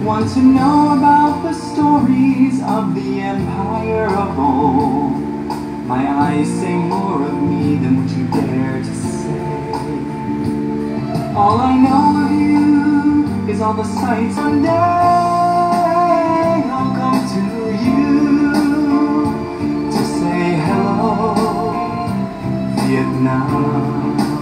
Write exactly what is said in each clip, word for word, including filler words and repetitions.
Want to know about the stories of the empire of old. My eyes say more of me than what you dare to say. All I know of you is all the sights one day I'll come to you to say hello, Vietnam.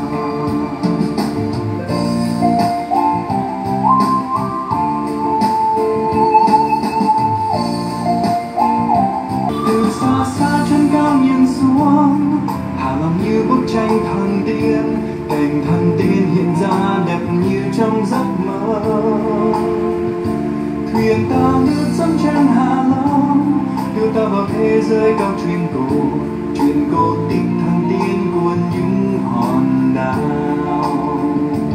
Như bức tranh thần tiên, cảnh thần tiên hiện ra đẹp như trong giấc mơ. Thuyền ta lướt sóng trên Hạ Long, đưa ta vào thế giới cao truyền cổ, truyền cổ tích thần tiên của những hòn đảo.